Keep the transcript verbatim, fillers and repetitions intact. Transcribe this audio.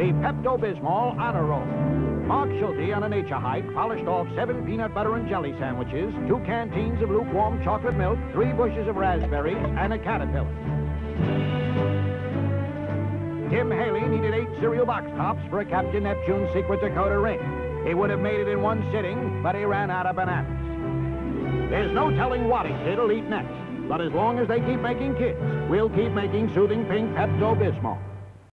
the Pepto Bismol Honor Roll. Mark Schulte on a nature hike polished off seven peanut butter and jelly sandwiches, two canteens of lukewarm chocolate milk, three bushes of raspberries, and a caterpillar. Tim Haley needed eight cereal box tops for a Captain Neptune's Secret Dakota ring. He would have made it in one sitting, but he ran out of bananas. There's no telling what a kid'll eat next, but as long as they keep making kids, we'll keep making soothing pink Pepto Bismol.